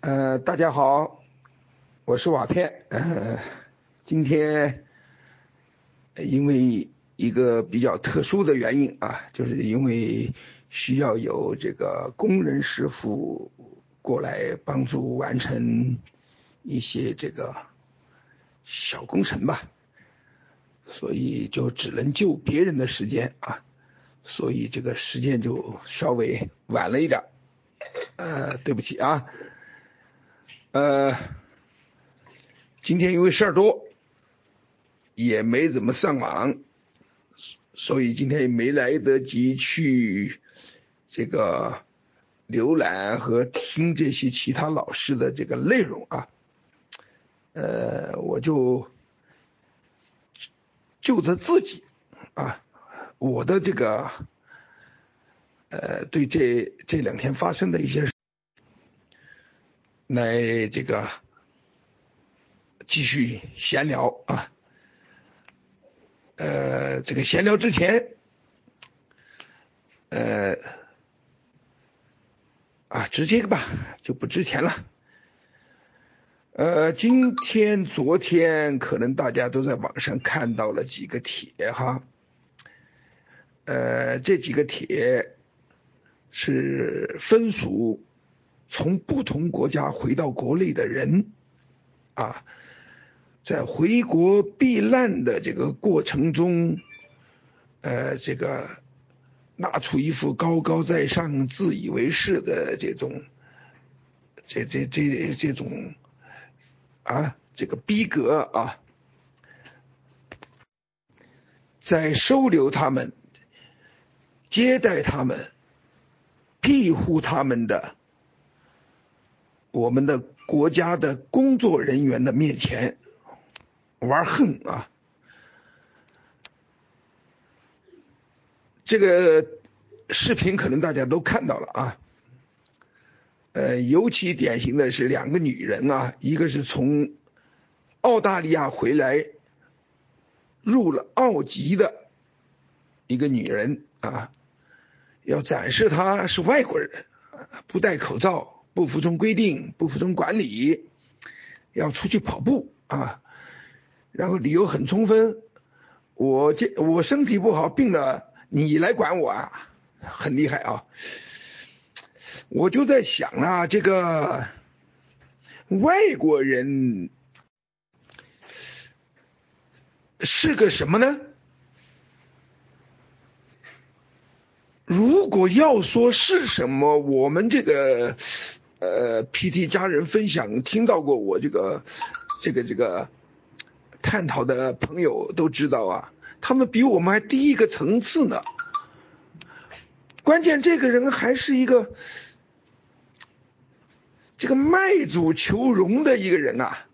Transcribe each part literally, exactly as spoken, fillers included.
呃，大家好，我是瓦片。呃，今天因为一个比较特殊的原因啊，就是因为需要有这个工人师傅过来帮助完成一些这个小工程吧，所以就只能就别人的时间啊，所以这个时间就稍微晚了一点，呃，对不起啊。呃，今天因为事儿多，也没怎么上网，所以今天也没来得及去这个浏览和听这些其他老师的这个内容啊。呃，我就就着自己啊，我的这个呃对这这两天发生的一些事来这个继续闲聊啊。呃，这个闲聊之前，呃，啊，直接吧，就不之前了。呃，今天、昨天可能大家都在网上看到了几个帖哈，呃，这几个帖是分属从不同国家回到国内的人啊，在回国避难的这个过程中，呃，这个拿出一副高高在上、自以为是的这种，这这这这种啊，这个逼格啊，在收留他们、接待他们、庇护他们的我们的国家的工作人员的面前玩横啊！这个视频可能大家都看到了啊。呃，尤其典型的是两个女人啊，一个是从澳大利亚回来入了澳籍的一个女人啊，要展示她是外国人，不戴口罩，不服从规定，不服从管理，要出去跑步啊，然后理由很充分，我这我身体不好病了，你来管我啊，很厉害啊。我就在想啊，这个外国人是个什么呢？如果要说是什么，我们这个呃 P T 家人分享听到过我这个这个这个探讨的朋友都知道啊，他们比我们还低一个层次呢。关键这个人还是一个这个卖主求荣的一个人啊，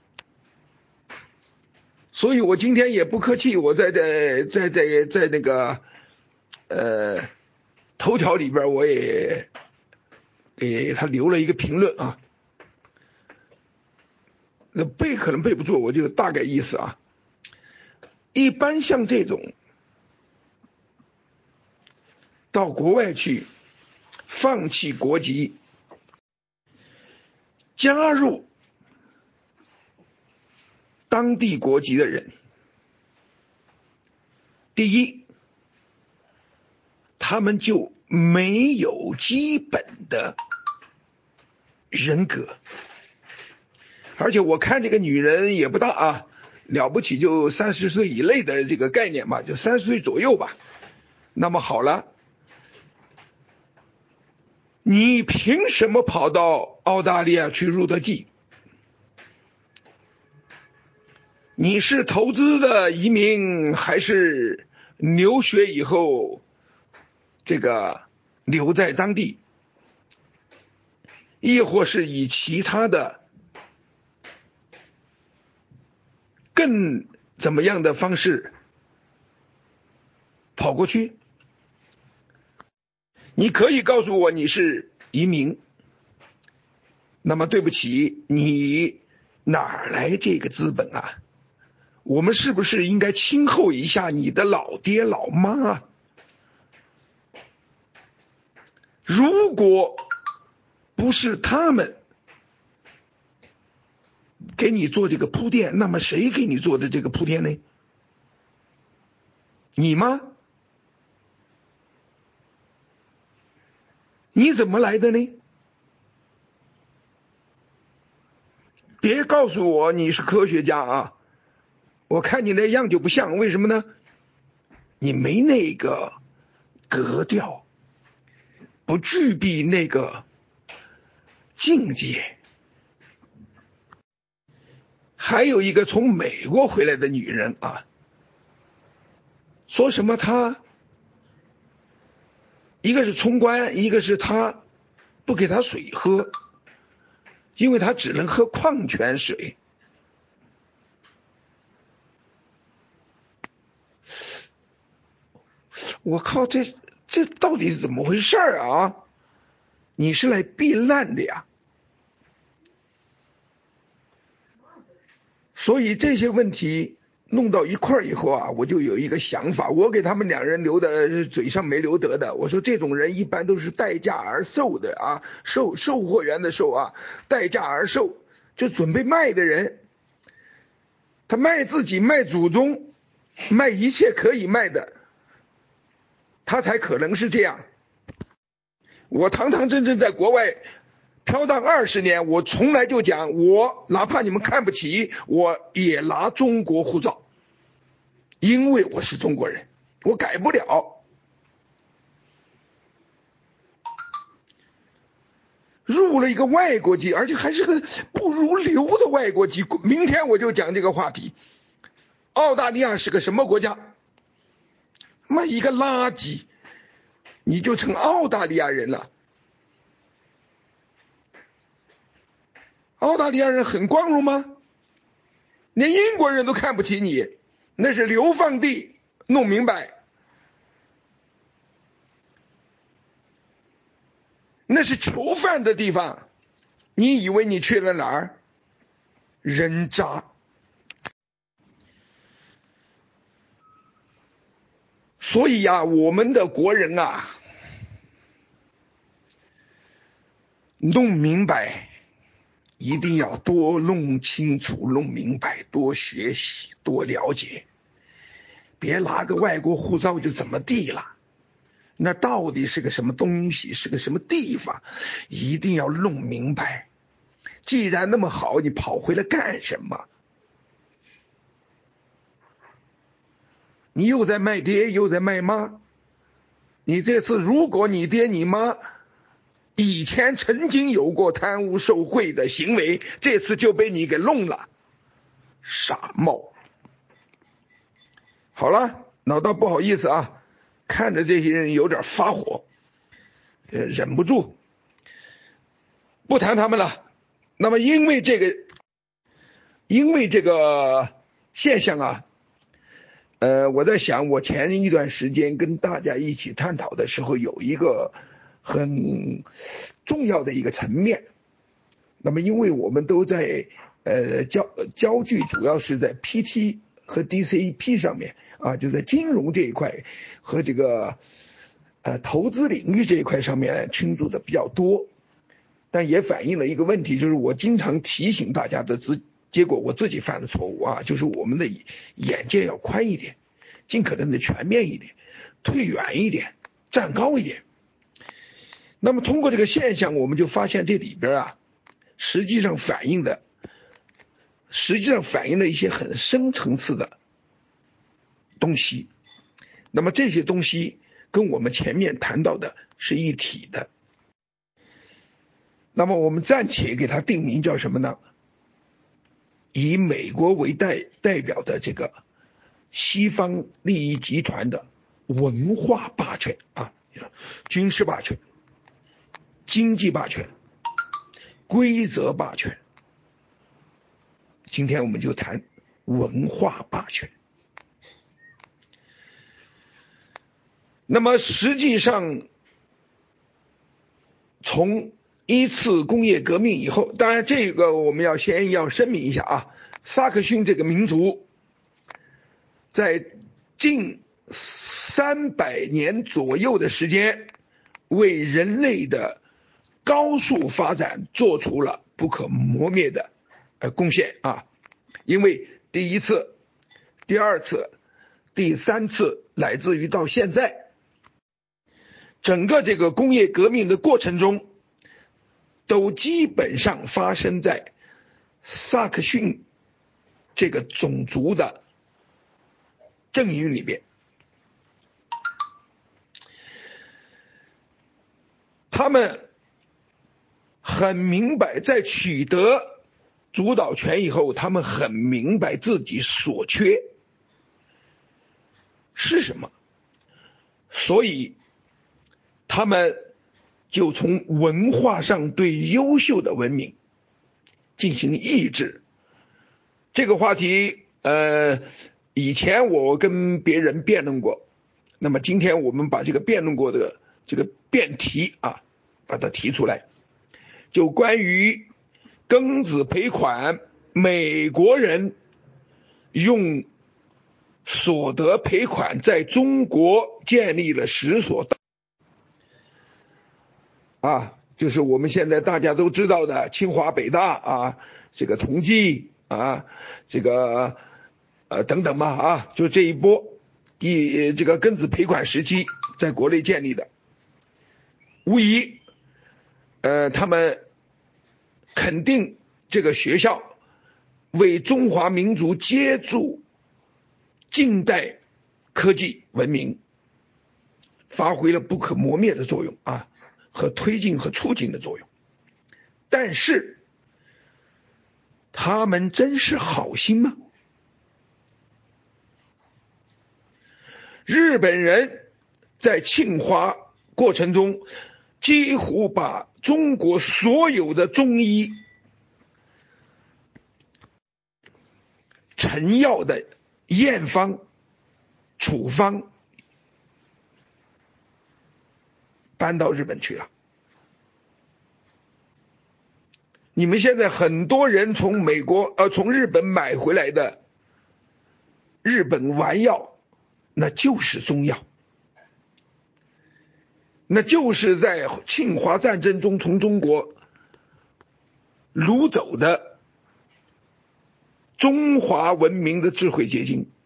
所以我今天也不客气，我在在在在在那个呃头条里边我也给他留了一个评论啊，那背可能背不住，我就大概意思啊。一般像这种到国外去放弃国籍，加入当地国籍的人，第一，他们就没有基本的人格，而且我看这个女人也不大啊，了不起就三十岁以内的这个概念吧，就三十岁左右吧。那么好了，你凭什么跑到澳大利亚去入的籍？你是投资的移民，还是留学以后这个留在当地，亦或是以其他的更怎么样的方式跑过去？你可以告诉我你是移民，那么对不起，你哪来这个资本啊？我们是不是应该亲厚一下你的老爹老妈啊？如果不是他们给你做这个铺垫，那么谁给你做的这个铺垫呢？你吗？你怎么来的呢？别告诉我你是科学家啊！我看你那样就不像，为什么呢？你没那个格调，不具备那个境界。还有一个从美国回来的女人啊，说什么她一个是冲关，一个是她不给她水喝，因为她只能喝矿泉水。我靠，这这到底是怎么回事啊？你是来避难的呀？所以这些问题弄到一块儿以后啊，我就有一个想法，我给他们两人留的嘴上没留德的。我说这种人一般都是待价而售的啊，售售货员的售啊，待价而售，就准备卖的人，他卖自己，卖祖宗，卖一切可以卖的，他才可能是这样。我堂堂正正在国外飘荡二十年，我从来就讲，我哪怕你们看不起，我也拿中国护照，因为我是中国人，我改不了。入了一个外国籍，而且还是个不入流的外国籍。明天我就讲这个话题。澳大利亚是个什么国家？妈一个垃圾，你就成澳大利亚人了。澳大利亚人很光荣吗？连英国人都看不起你，那是流放地，弄明白。那是囚犯的地方，你以为你去了哪儿？人渣。所以呀、啊，我们的国人啊，弄明白，一定要多弄清楚、弄明白，多学习、多了解，别拿个外国护照就怎么地了。那到底是个什么东西，是个什么地方，一定要弄明白。既然那么好，你跑回来干什么？你又在卖爹又在卖妈。你这次如果你爹你妈以前曾经有过贪污受贿的行为，这次就被你给弄了，傻帽。好了，老大不好意思啊，看着这些人有点发火，呃，忍不住不谈他们了。那么因为这个因为这个现象啊，呃，我在想，我前一段时间跟大家一起探讨的时候，有一个很重要的一个层面。那么因为我们都在呃焦焦距主要是在 P T 和 D C P 上面啊，就在金融这一块和这个呃投资领域这一块上面倾注的比较多，但也反映了一个问题，就是我经常提醒大家的自结果我自己犯的错误啊，就是我们的眼界要宽一点，尽可能的全面一点，退远一点，站高一点。那么通过这个现象，我们就发现这里边啊，实际上反映的实际上反映了一些很深层次的东西。那么这些东西跟我们前面谈到的是一体的。那么我们暂且给它定名叫什么呢？以美国为代代表的这个西方利益集团的文化霸权啊，军事霸权、经济霸权、规则霸权。今天我们就谈文化霸权。那么实际上，从一次工业革命以后，当然这个我们要先要声明一下啊，萨克逊这个民族在近三百年左右的时间，为人类的高速发展做出了不可磨灭的呃贡献啊，因为第一次、第二次、第三次，乃至于到现在，整个这个工业革命的过程中，都基本上发生在萨克逊这个种族的阵营里边。他们很明白，在取得主导权以后，他们很明白自己所缺是什么，所以他们就从文化上对优秀的文明进行抑制。这个话题呃，以前我跟别人辩论过，那么今天我们把这个辩论过的这个辩题啊把它提出来，就关于庚子赔款，美国人用所得赔款在中国建立了十所啊，就是我们现在大家都知道的清华北大啊，这个同济啊，这个呃等等吧啊，就这一波一这个庚子赔款时期在国内建立的，无疑呃他们肯定这个学校为中华民族接触近代科技文明发挥了不可磨灭的作用啊，和推进和促进的作用。但是他们真是好心吗？日本人在侵华过程中几乎把中国所有的中医成药的验方、处方搬到日本去了。你们现在很多人从美国呃从日本买回来的日本丸药，那就是中药，那就是在侵华战争中从中国掳走的中华文明的智慧结晶。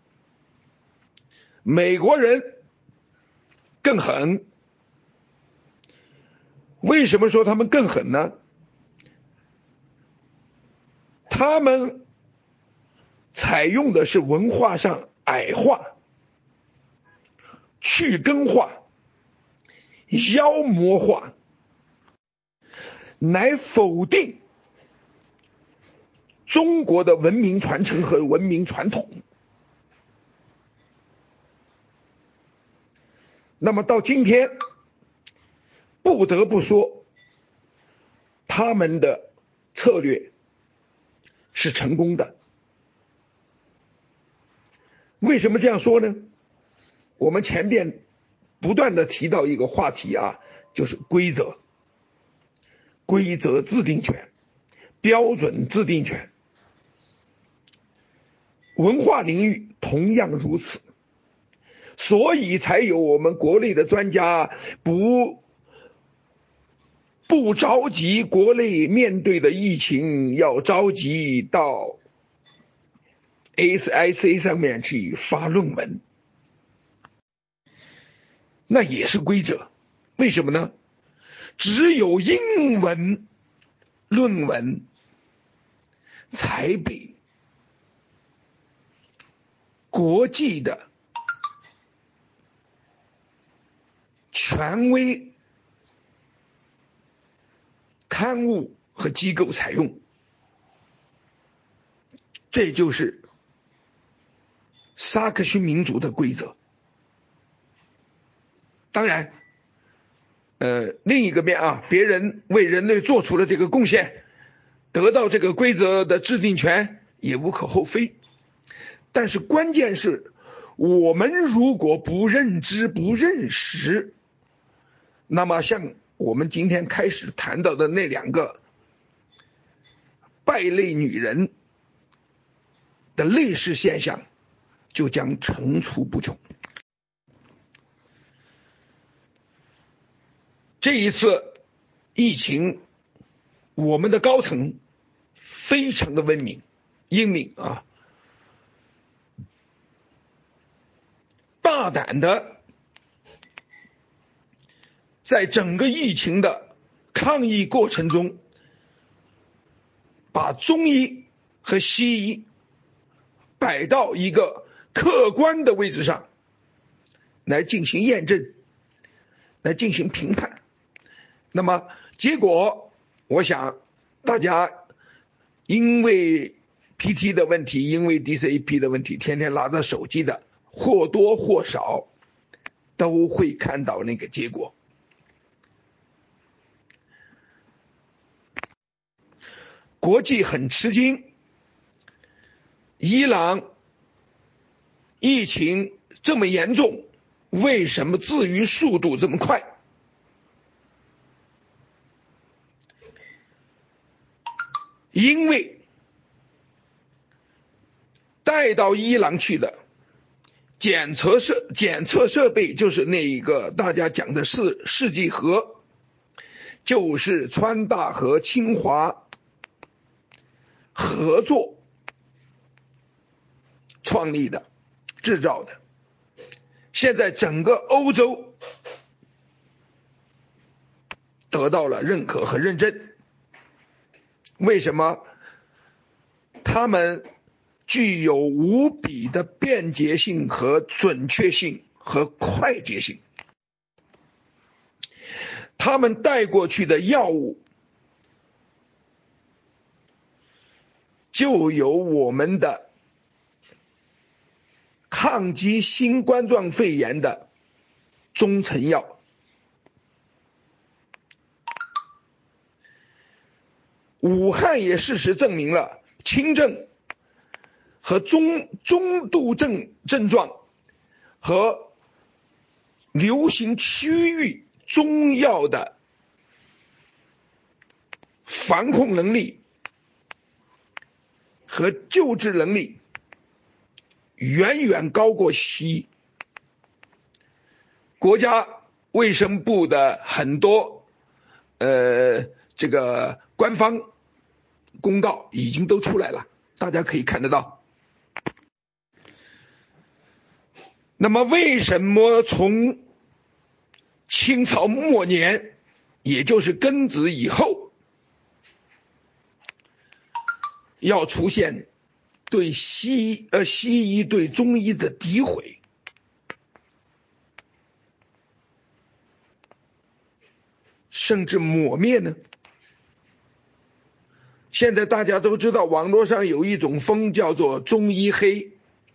美国人更狠，为什么说他们更狠呢？他们采用的是文化上矮化、去根化、妖魔化，来否定中国的文明传承和文明传统。那么到今天，不得不说，他们的策略是成功的。为什么这样说呢？我们前边不断的提到一个话题啊，就是规则、规则制定权、标准制定权。文化领域同样如此，所以才有我们国内的专家不不着急国内面对的疫情，要着急到 S I C 上面去发论文，那也是规则。为什么呢？只有英文论文才被国际的权威刊物和机构采用，这就是萨克逊民族的规则。当然呃，另一个面啊，别人为人类做出了这个贡献，得到这个规则的制定权也无可厚非。但是关键是我们如果不认知不认识，那么像我们今天开始谈到的那两个败类女人的类似现象就将层出不穷。这一次疫情，我们的高层非常的文明英明啊，大胆的在整个疫情的抗疫过程中，把中医和西医摆到一个客观的位置上来进行验证，来进行评判。那么结果我想大家因为 P T 的问题，因为 D C A P 的问题，天天拿着手机的或多或少都会看到那个结果。国际很吃惊，伊朗疫情这么严重，为什么治愈速度这么快？因为带到伊朗去的检测设检测设备就是那一个大家讲的是世纪核，就是川大和清华合作创立的制造的，现在整个欧洲得到了认可和认证。为什么？他们具有无比的便捷性和准确性和快捷性，他们带过去的药物就有我们的抗击新冠状肺炎的中成药。武汉也事实证明了轻症和中中度症症状和流行区域中药的防控能力和救治能力远远高过西医。国家卫生部的很多呃这个官方公告已经都出来了，大家可以看得到。那么为什么从清朝末年，也就是庚子以后，要出现对西医呃西医对中医的诋毁？甚至抹灭呢？现在大家都知道，网络上有一种风叫做中医黑。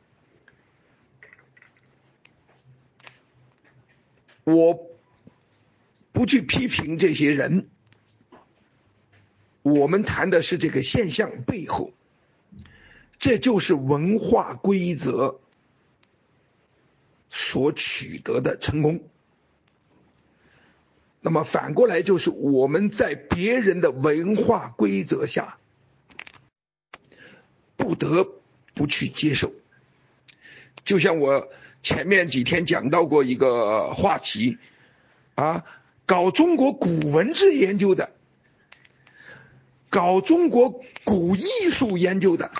我不去批评这些人，我们谈的是这个现象背后，这就是文化规则所取得的成功。那么反过来就是我们在别人的文化规则下不得不去接受。就像我前面几天讲到过一个话题啊，搞中国古文字研究的，搞中国古艺术研究的，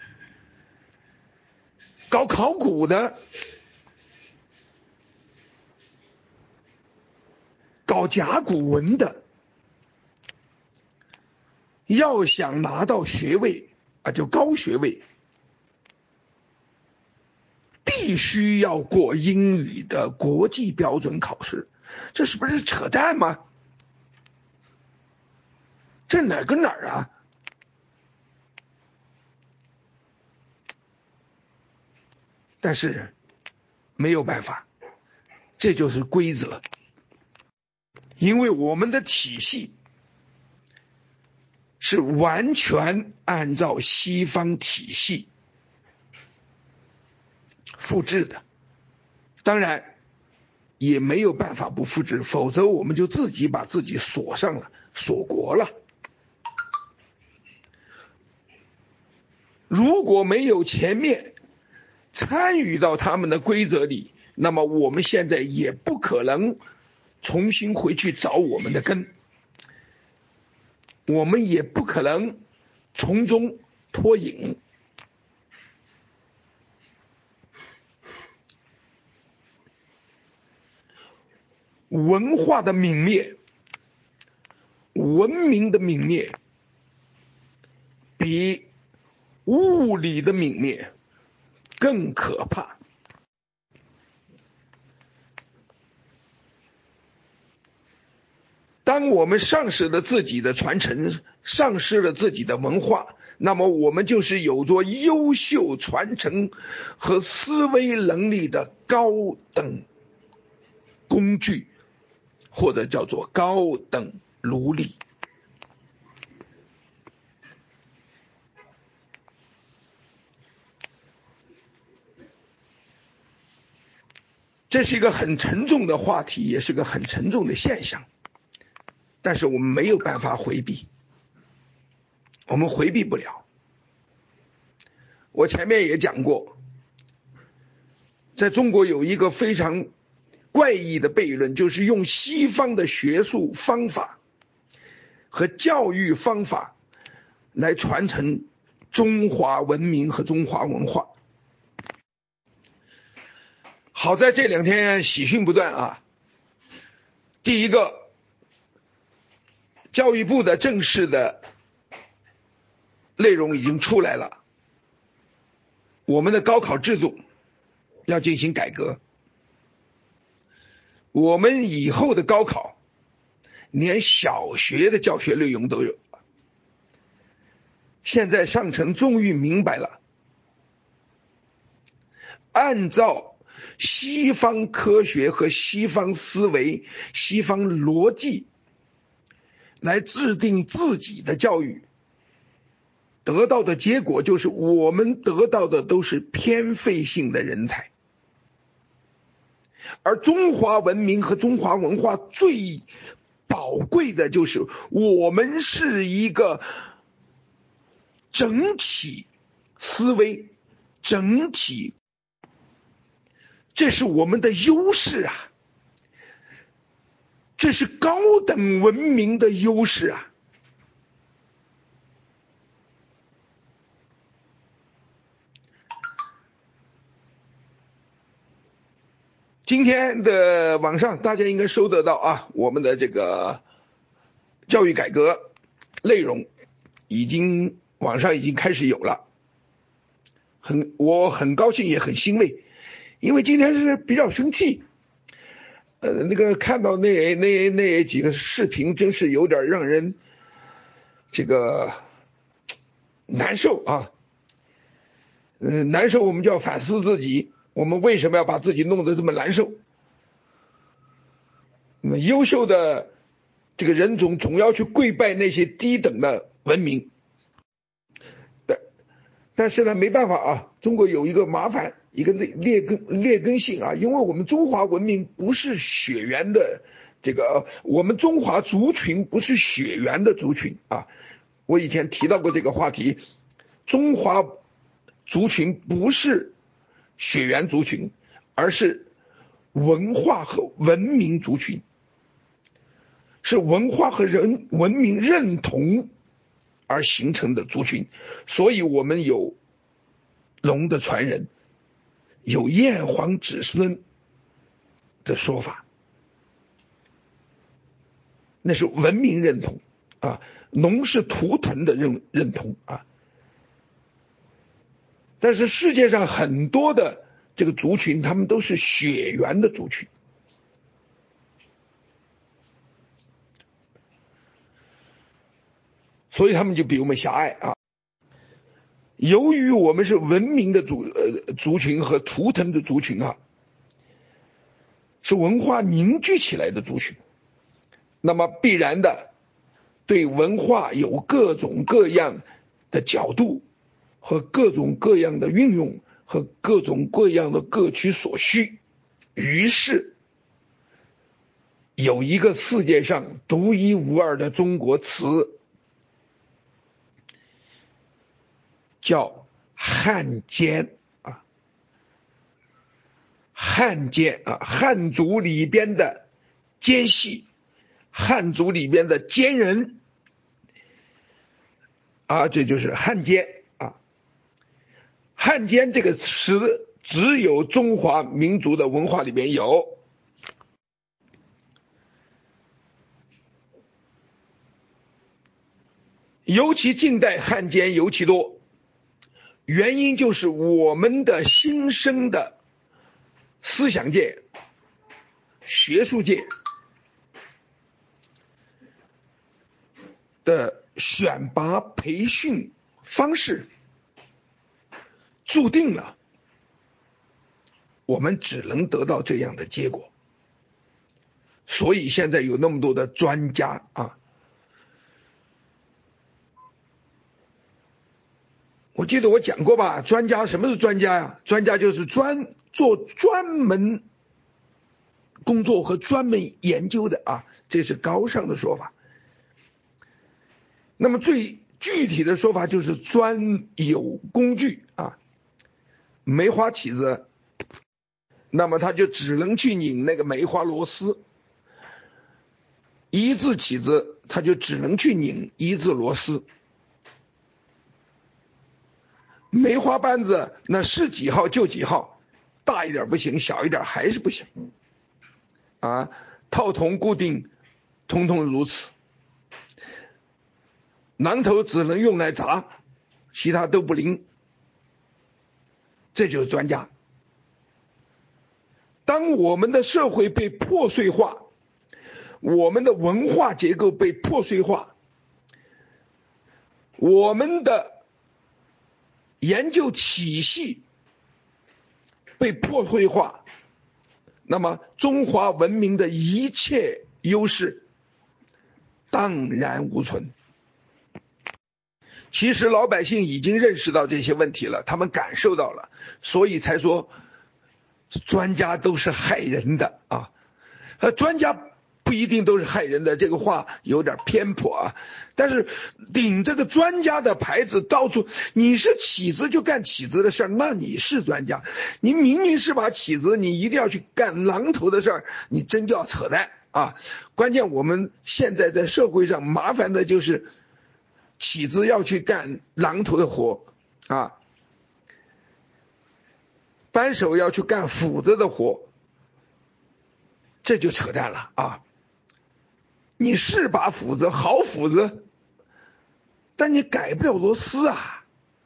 搞考古的，搞甲骨文的，要想拿到学位啊，就高学位，必须要过英语的国际标准考试，这是不是扯淡吗？这哪儿跟哪儿啊？但是没有办法，这就是规则。因为我们的体系是完全按照西方体系复制的，当然也没有办法不复制，否则我们就自己把自己锁上了，锁国了。如果没有前面参与到他们的规则里，那么我们现在也不可能重新回去找我们的根，我们也不可能从中脱颖。文化的泯灭，文明的泯灭，比物理的泯灭更可怕。当我们丧失了自己的传承，丧失了自己的文化，那么我们就是有着优秀传承和思维能力的高等工具，或者叫做高等奴隶。这是一个很沉重的话题，也是个很沉重的现象，但是我们没有办法回避，我们回避不了。我前面也讲过，在中国有一个非常怪异的悖论，就是用西方的学术方法和教育方法来传承中华文明和中华文化。好在这两天喜讯不断啊！第一个，教育部的正式的内容已经出来了，我们的高考制度要进行改革。我们以后的高考连小学的教学内容都有。现在上层终于明白了，按照西方科学和西方思维、西方逻辑来制定自己的教育，得到的结果就是我们得到的都是偏废性的人才。而中华文明和中华文化最宝贵的就是我们是一个整体思维，整体，这是我们的优势啊，这是高等文明的优势啊。今天的网上大家应该收得到啊，我们的这个教育改革内容已经网上已经开始有了，很我很高兴也很欣慰，因为今天是比较生气，呃，那个看到那那那几个视频，真是有点让人这个难受啊，嗯、呃，难受，我们就要反思自己。我们为什么要把自己弄得这么难受？那么优秀的这个人种总要去跪拜那些低等的文明，但但是呢，没办法啊，中国有一个麻烦，一个劣劣根劣根性啊，因为我们中华文明不是血缘的这个，我们中华族群不是血缘的族群啊。我以前提到过这个话题，中华族群不是血缘族群，而是文化和文明族群，是文化和人文明认同而形成的族群。所以我们有龙的传人，有炎黄子孙的说法，那是文明认同啊，龙是图腾的认认同啊。但是世界上很多的这个族群，他们都是血缘的族群，所以他们就比我们狭隘啊。由于我们是文明的族呃族群和图腾的族群啊，是文化凝聚起来的族群，那么必然的对文化有各种各样的角度和各种各样的运用和各种各样的各取所需，于是有一个世界上独一无二的中国词，叫汉奸啊，汉奸啊，汉族里边的奸细，汉族里边的奸人， 啊，这就是汉奸啊。汉奸这个词只有中华民族的文化里面有，尤其近代汉奸尤其多，原因就是我们的新生的思想界、学术界的选拔培训方式注定了我们只能得到这样的结果。所以现在有那么多的专家啊，我记得我讲过吧，专家，什么是专家呀？专家就是专做专门工作和专门研究的啊，这是高尚的说法。那么最具体的说法就是专有工具啊，梅花起子，那么他就只能去拧那个梅花螺丝；一字起子，他就只能去拧一字螺丝；梅花扳子那是几号就几号，大一点不行，小一点还是不行啊，套筒固定通通如此。榔头只能用来砸，其他都不灵，这就是专家。当我们的社会被破碎化，我们的文化结构被破碎化，我们的研究体系被破碎化，那么中华文明的一切优势荡然无存。其实老百姓已经认识到这些问题了，他们感受到了，所以才说专家都是害人的啊。呃，专家不一定都是害人的，这个话有点偏颇啊。但是顶这个专家的牌子到处，你是起子就干起子的事儿，那你是专家；你明明是把起子，你一定要去干榔头的事儿，你真叫扯淡啊！关键我们现在在社会上麻烦的就是起子要去干榔头的活啊，扳手要去干斧子的活，这就扯淡了啊！你是把斧子，好斧子，但你改不了螺丝啊。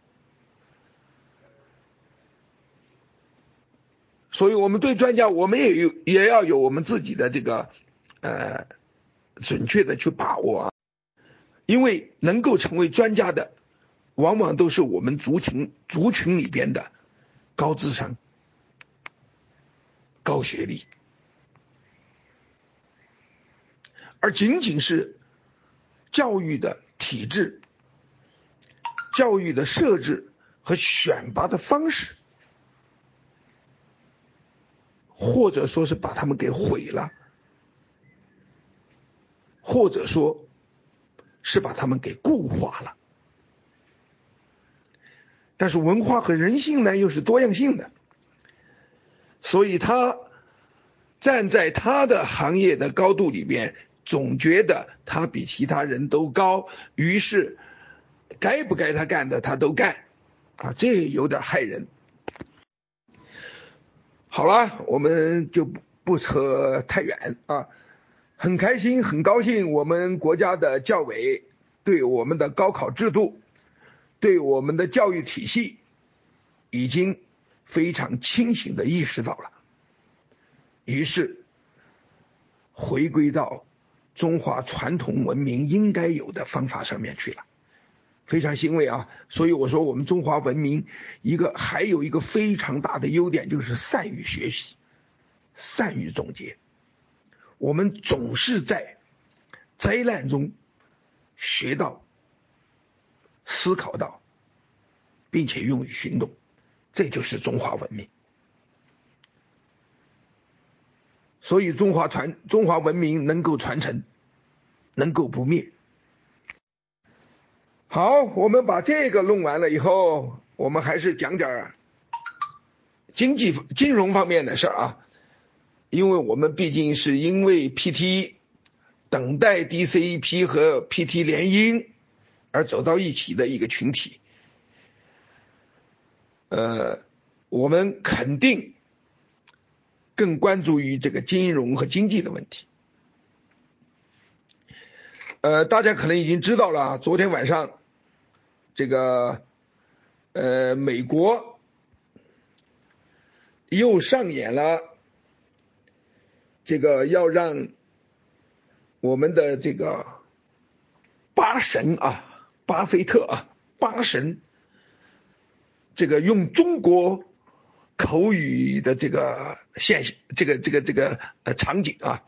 所以我们对专家，我们也有也要有我们自己的这个呃准确的去把握啊。因为能够成为专家的，往往都是我们族群族群里边的高智商、高学历，而仅仅是教育的体制、教育的设置和选拔的方式，或者说是把他们给毁了，或者说是把他们给固化了。但是文化和人性呢又是多样性的，所以他站在他的行业的高度里边，总觉得他比其他人都高，于是该不该他干的他都干啊，这有点害人。好了，我们就不扯太远啊。很开心很高兴，我们国家的教委对我们的高考制度，对我们的教育体系已经非常清醒地意识到了，于是回归到中华传统文明应该有的方法上面去了，非常欣慰啊！所以我说我们中华文明一个还有一个非常大的优点，就是善于学习，善于总结。我们总是在灾难中学到、思考到，并且用于行动，这就是中华文明。所以中华传中华文明能够传承，能够不灭。好，我们把这个弄完了以后，我们还是讲点经济金融方面的事啊。因为我们毕竟是因为 P T 等待 D C E P 和 P T 联姻而走到一起的一个群体。呃，我们肯定更关注于这个金融和经济的问题。呃，大家可能已经知道了，昨天晚上这个呃美国又上演了这个要让我们的这个巴神啊，巴菲特啊，巴神，这个用中国口语的这个现象，这个这个这个呃场景啊，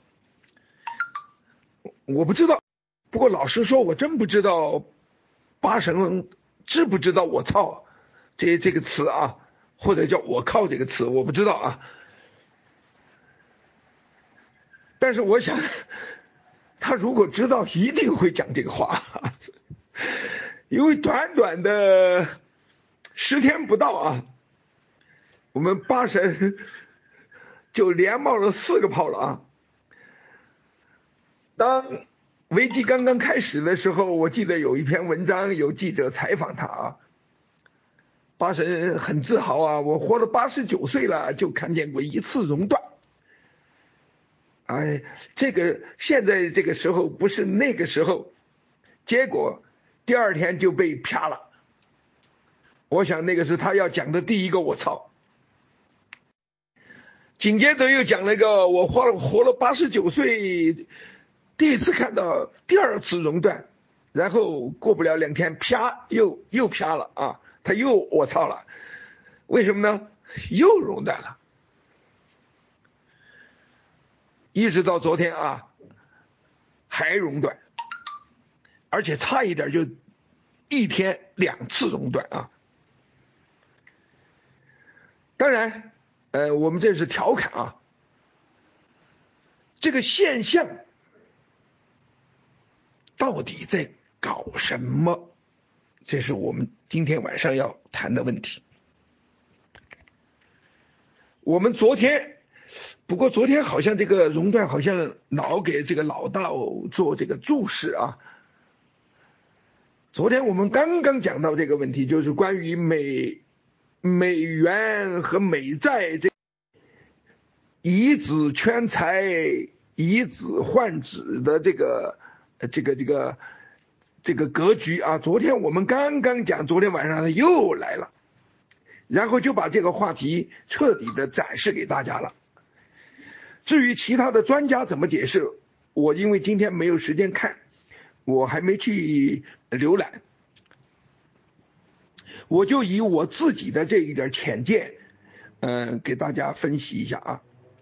我不知道。不过老实说，我真不知道巴神知不知道我操这这个词啊，或者叫我靠这个词，我不知道啊。但是我想，他如果知道，一定会讲这个话，因为短短的十天不到啊，我们巴神就连冒了四个泡了啊。当危机刚刚开始的时候，我记得有一篇文章，有记者采访他啊，巴神很自豪啊，我活了八十九岁了，就看见过一次熔断。哎，这个现在这个时候不是那个时候，结果第二天就被啪了。我想那个是他要讲的第一个我操。紧接着又讲了一个我活了活了八十九岁，第一次看到第二次熔断，然后过不了两天啪又又啪了啊，他又我操了。为什么呢？又熔断了。一直到昨天啊，还熔断，而且差一点就一天两次熔断啊。当然，呃，我们这是调侃啊，这个现象到底在搞什么？这是我们今天晚上要谈的问题。我们昨天。不过昨天好像这个熔断好像老给这个老道做这个注释啊。昨天我们刚刚讲到这个问题，就是关于美美元和美债这以子圈财、以子换子的这个这个这个这个格局啊。昨天我们刚刚讲，昨天晚上他又来了，然后就把这个话题彻底的展示给大家了。至于其他的专家怎么解释，我因为今天没有时间看，我还没去浏览，我就以我自己的这一点浅见，嗯、呃，给大家分析一下啊。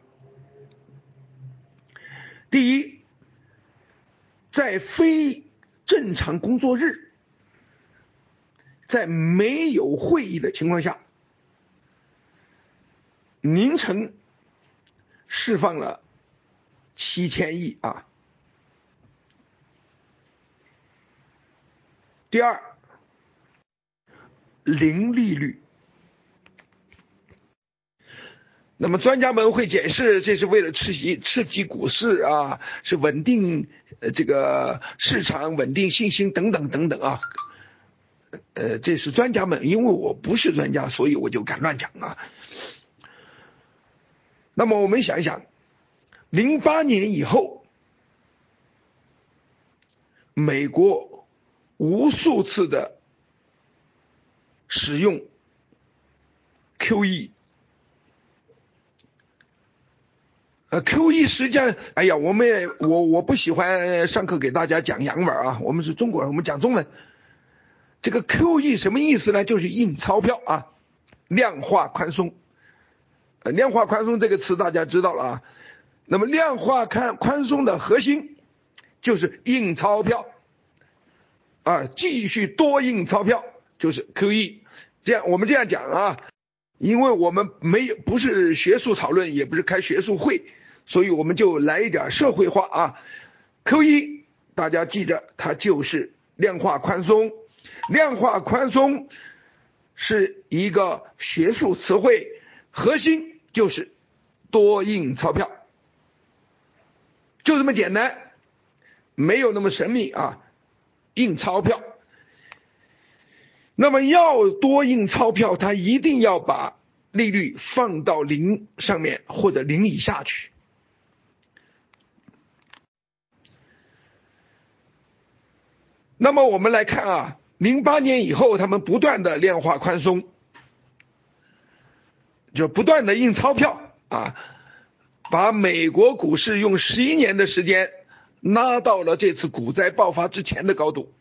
第一，在非正常工作日，在没有会议的情况下，凌晨释放了七千亿啊。第二，零利率。那么专家们会解释，这是为了刺激刺激股市啊，是稳定呃这个市场稳定信心等等等等啊。呃，这是专家们，因为我不是专家，所以我就敢乱讲啊。那么我们想一想，零八年以后，美国无数次的使用 Q E， 呃 Q E 实际上，哎呀，我们也我我不喜欢上课给大家讲洋文啊，我们是中国人，我们讲中文。这个 Q E 什么意思呢？就是印钞票啊，量化宽松。呃，量化宽松这个词大家知道了啊。那么量化宽宽松的核心就是印钞票啊，继续多印钞票就是 Q E。这样我们这样讲啊，因为我们没有不是学术讨论，也不是开学术会，所以我们就来一点社会化啊。Q E 大家记着，它就是量化宽松。量化宽松是一个学术词汇，核心就是多印钞票，就这么简单，没有那么神秘啊。印钞票， 那么要多印钞票，它一定要把利率放到零上面或者零以下去。那么我们来看啊，零八年以后他们不断的量化宽松，就不断的印钞票啊，把美国股市用十一年的时间拉到了这次股灾爆发之前的高度。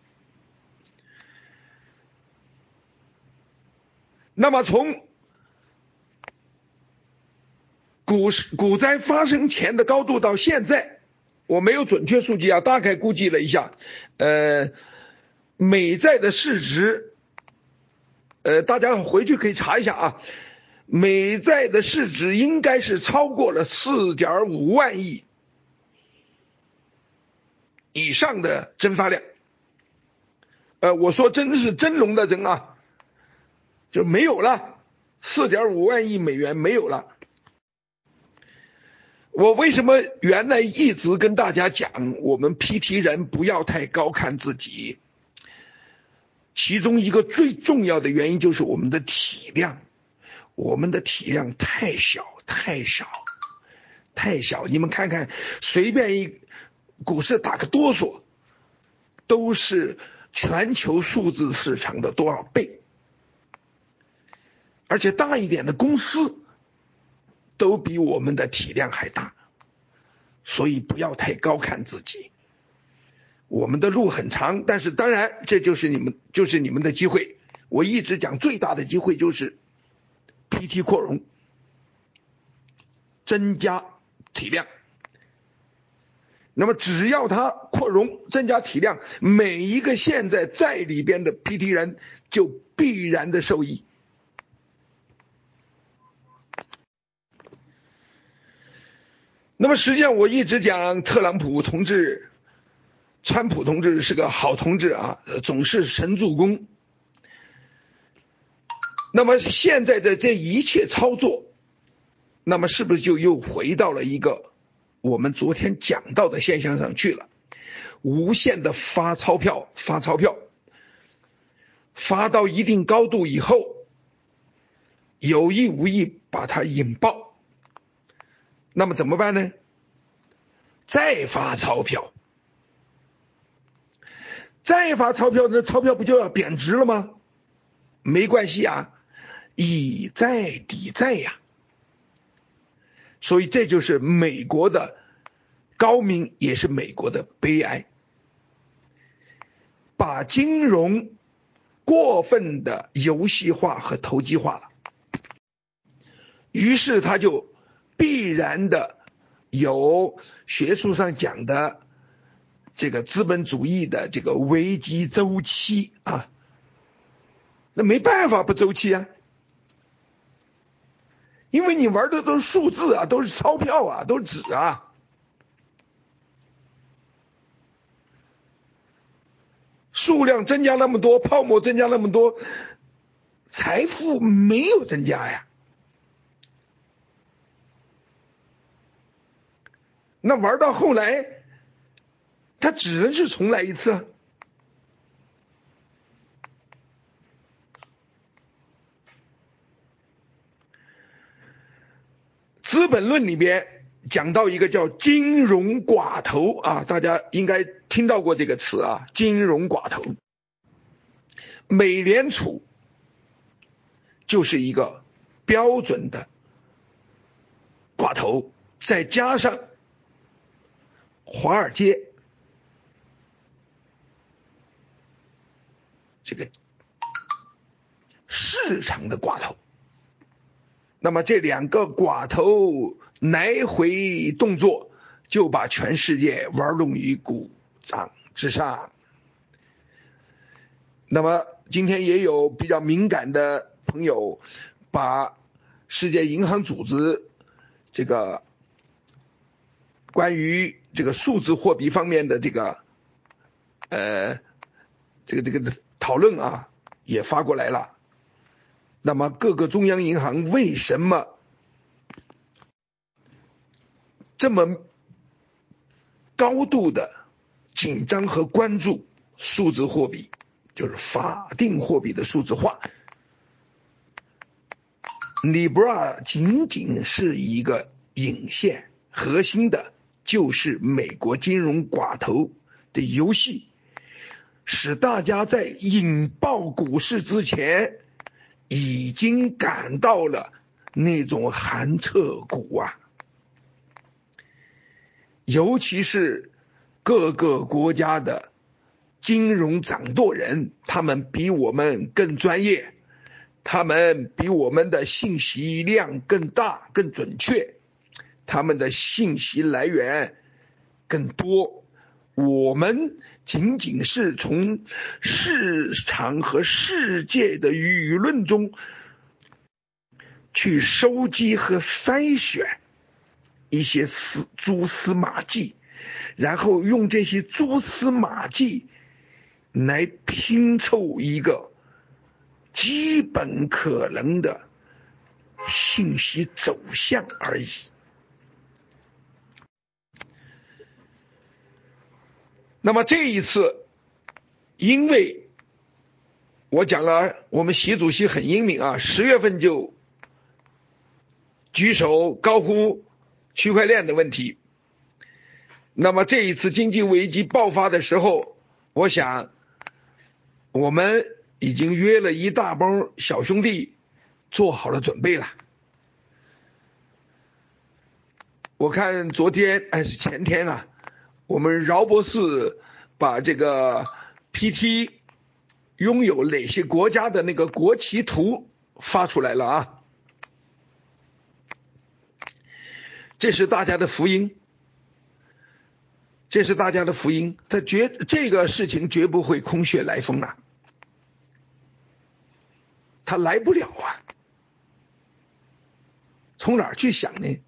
那么从股市股灾发生前的高度到现在，我没有准确数据啊，大概估计了一下，呃，美债的市值，呃，大家回去可以查一下啊，美债的市值应该是超过了 四点五万亿以上的蒸发量。呃，我说真是真龙的真啊，就没有了 四点五万亿美元没有了。我为什么原来一直跟大家讲我们 P T 人不要太高看自己，其中一个最重要的原因就是我们的体量，我们的体量太小太小太小，你们看看随便一股市打个哆嗦都是全球数字市场的多少倍，而且大一点的公司都比我们的体量还大，所以不要太高看自己。我们的路很长，但是当然这就是你们就是你们的机会。我一直讲最大的机会就是 P T 扩容，增加体量。那么只要它扩容增加体量，每一个现在在里边的 P T 人就必然的受益。那么实际上我一直讲特朗普同志川普同志是个好同志啊，总是神助攻。那么现在的这一切操作，那么是不是就又回到了一个我们昨天讲到的现象上去了？无限的发钞票发钞票发到一定高度以后，有意无意把它引爆。那么怎么办呢？再发钞票，再发钞票，那钞票不就要贬值了吗？没关系啊，以债抵债呀。所以这就是美国的高明，也是美国的悲哀，把金融过分的游戏化和投机化了，于是他就必然的有学术上讲的这个资本主义的这个危机周期啊，那没办法不周期啊，因为你玩的都是数字啊，都是钞票啊，都是纸啊。数量增加那么多，泡沫增加那么多，财富没有增加呀。那玩到后来，它只能是重来一次。资本论里边讲到一个叫金融寡头啊，大家应该听到过这个词啊，金融寡头。美联储就是一个标准的寡头，再加上华尔街这个市场的寡头，那么这两个寡头来回动作，就把全世界玩弄于股掌之上。那么今天也有比较敏感的朋友把世界银行组织这个关于这个数字货币方面的这个呃这个这个讨论啊也发过来了。那么各个中央银行为什么这么高度的紧张和关注数字货币？ 就是法定货币的数字化。Libra 仅仅是一个引线，核心的就是美国金融寡头的游戏，使大家在引爆股市之前已经感到了那种寒彻骨啊。尤其是各个国家的金融掌舵人，他们比我们更专业，他们比我们的信息量更大更准确，他们的信息来源更多，我们仅仅是从市场和世界的舆论中去收集和筛选一些丝蛛丝马迹，然后用这些蛛丝马迹来拼凑一个基本可能的信息走向而已。那么这一次，因为我讲了，我们习主席很英明啊，十月份就举手高呼区块链的问题。那么这一次经济危机爆发的时候，我想我们已经约了一大帮小兄弟做好了准备了。我看昨天还是前天啊，我们饶博士把这个 P T 拥有哪些国家的那个国旗图发出来了啊，这是大家的福音，这是大家的福音，他绝这个事情绝不会空穴来风啊，他来不了啊，从哪儿去想呢？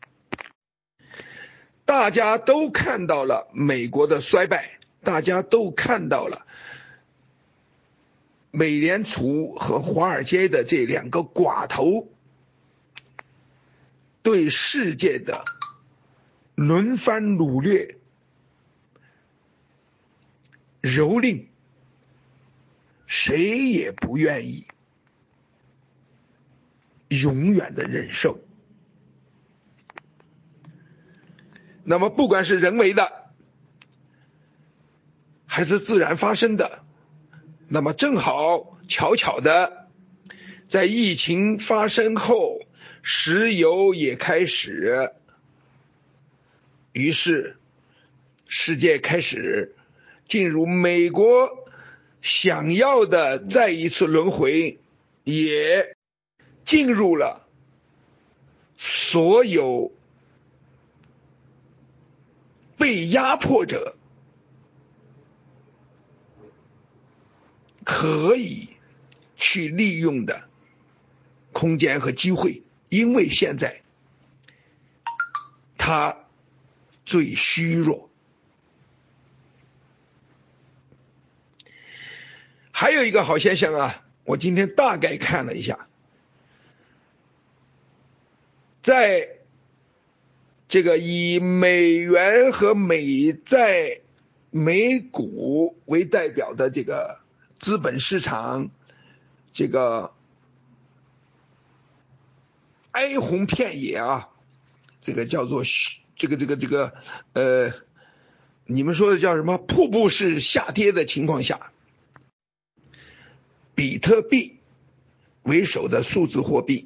大家都看到了美国的衰败，大家都看到了美联储和华尔街的这两个寡头对世界的轮番掳掠、蹂躏，谁也不愿意永远的忍受。那么不管是人为的还是自然发生的，那么正好巧巧的在疫情发生后，石油也开始，于是世界开始进入美国想要的再一次轮回，也进入了所有被压迫者可以去利用的空间和机会，因为现在他最虚弱。还有一个好现象啊，我今天大概看了一下，在这个以美元和美债、美股为代表的这个资本市场，这个哀鸿遍野啊，这个叫做这个这个这个呃，你们说的叫什么？瀑布式下跌的情况下，比特币为首的数字货币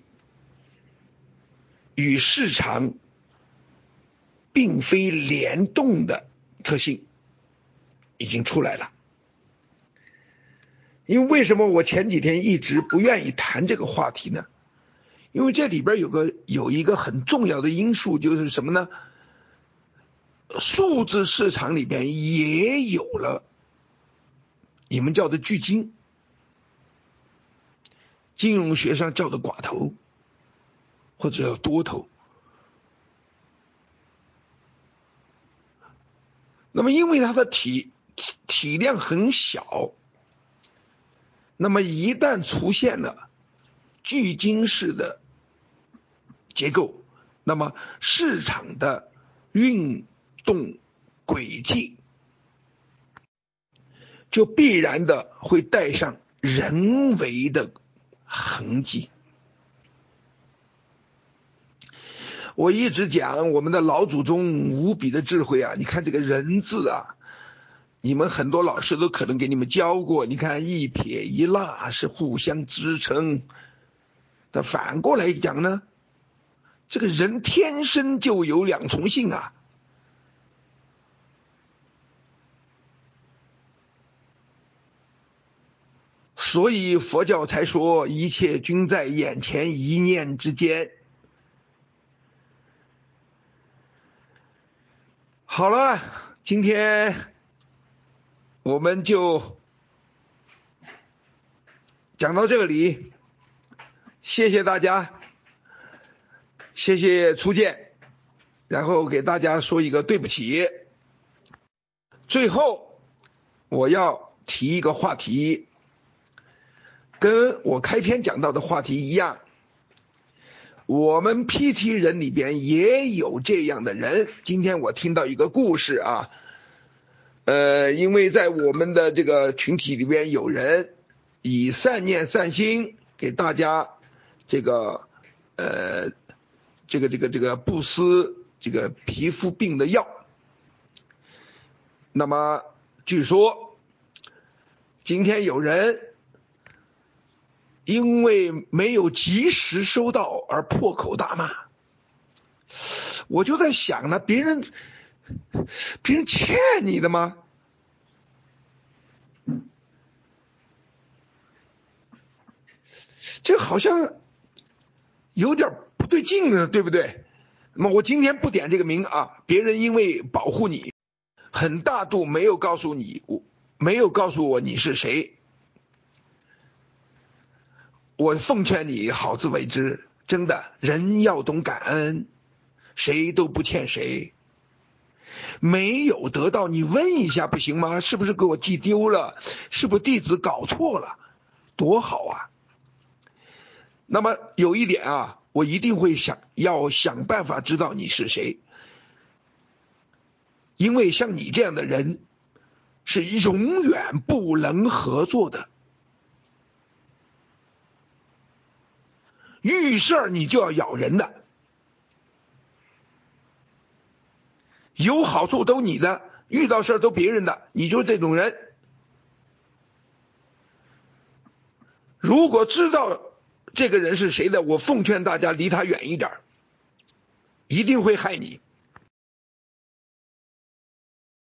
与市场并非联动的特性已经出来了。因为为什么我前几天一直不愿意谈这个话题呢？因为这里边有个有一个很重要的因素，就是什么呢？数字市场里边也有了你们叫的巨鲸，金融学上叫的寡头，或者叫多头。那么因为它的体体体量很小，那么一旦出现了巨鲸式的结构，那么市场的运动轨迹就必然的会带上人为的痕迹。我一直讲我们的老祖宗无比的智慧啊，你看这个人字啊，你们很多老师都可能给你们教过，你看一撇一捺是互相支撑，但反过来讲呢，这个人天生就有两重性啊。所以佛教才说一切均在眼前一念之间。好了，今天我们就讲到这里，谢谢大家，谢谢初见，然后给大家说一个对不起。最后我要提一个话题，跟我开篇讲到的话题一样，我们 P T 人里边也有这样的人。今天我听到一个故事啊，呃，因为在我们的这个群体里边有人以善念善心给大家这个呃这个这个这个布施这个皮肤病的药，那么据说今天有人因为没有及时收到而破口大骂。我就在想呢，别人别人欠你的吗？这好像有点不对劲呢，对不对？那么我今天不点这个名啊，别人因为保护你，很大度没有告诉你，没有告诉我你是谁。我奉劝你好自为之，真的，人要懂感恩，谁都不欠谁。没有得到你问一下不行吗？是不是给我记丢了？是不是地址搞错了？多好啊。那么有一点啊，我一定会想要想办法知道你是谁，因为像你这样的人是永远不能合作的。遇事儿你就要咬人的，有好处都你的，遇到事儿都别人的，你就是这种人。如果知道这个人是谁的，我奉劝大家离他远一点，一定会害你。